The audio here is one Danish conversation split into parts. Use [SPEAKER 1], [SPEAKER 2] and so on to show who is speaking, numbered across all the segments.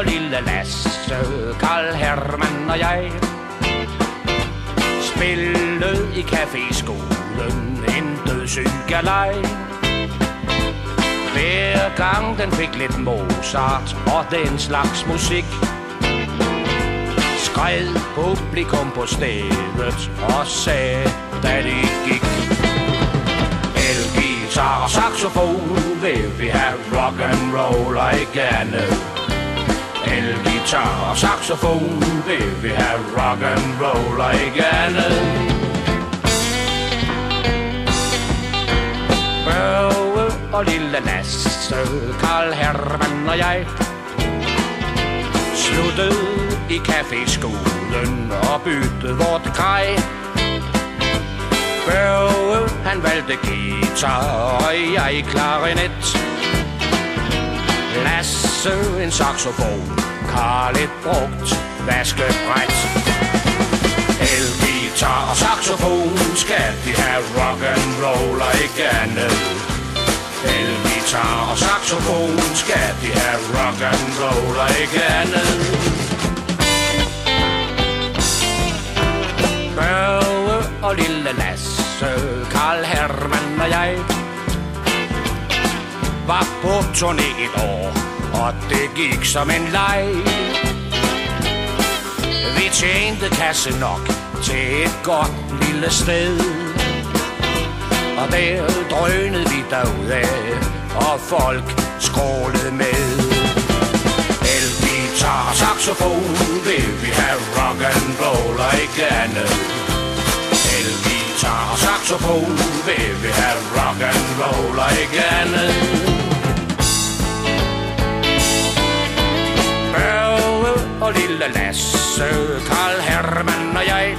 [SPEAKER 1] og lille Lasse, Karl Hermann og jeg spillede i caféskolen en dødssyg galej. Hver gang den fik lidt Mozart og den slags musik, skred publikum på stedet og sagde, da det gik: elguitar og saxofon, vil vi have rock and roll igen. Elguitar og saxofon, vil vi have rock and roll igen. Børge og lille Lasse, Karl Hermann og jeg sluttede i caféskolen og byttede vort grej. Børge, han valgte guitar, og jeg klarinet. Lasse en saxofon, Karl et brugt vaskebræt. Elguitar og saxofon, skal de have rock and roll igen. Elguitar og saxofon, skal de have rock and roll igen. Børge og lille Lasse, Karl Hermann og jeg var på turné et år, og det gik som en leg. Vi tjente kasse nok til et godt lille sted, og der drønede vi derudad, og folk skrålede med. Elguitar og saxofon, vil vi have rock and roll igen. Elguitar og saxofon, vil vi have rock and roll igen. Børge og lille Lasse, Karl Hermann og jeg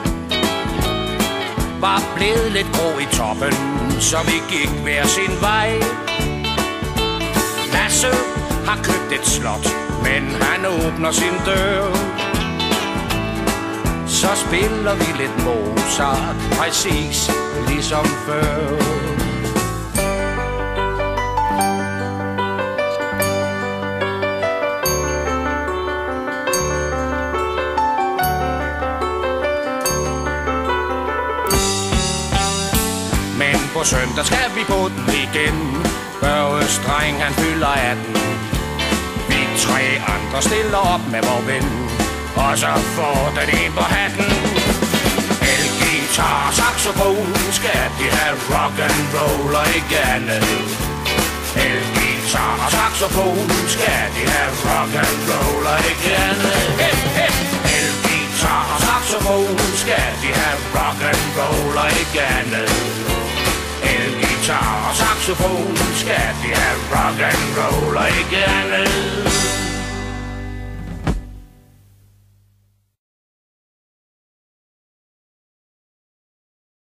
[SPEAKER 1] var blevet lidt grå i toppen, så vi gik hver sin vej. Lasse har købt et slot, men han åbner sin dør. Så spiller vi lidt Mozart, præcis ligesom før. Men på søndag skal vi på den igen. Børges dreng, han fylder 18. Vi tre andre stiller op med vor ven, og så får den en på hatten. Elguitar og saxofon, skal de have rock and roll igen. Elguitar og saxofon, skal de have rock and roll igen. Elguitar og saxofon, skal de have rock and roll igen. Elguitar og saxofon, skal de have rock and roll igen.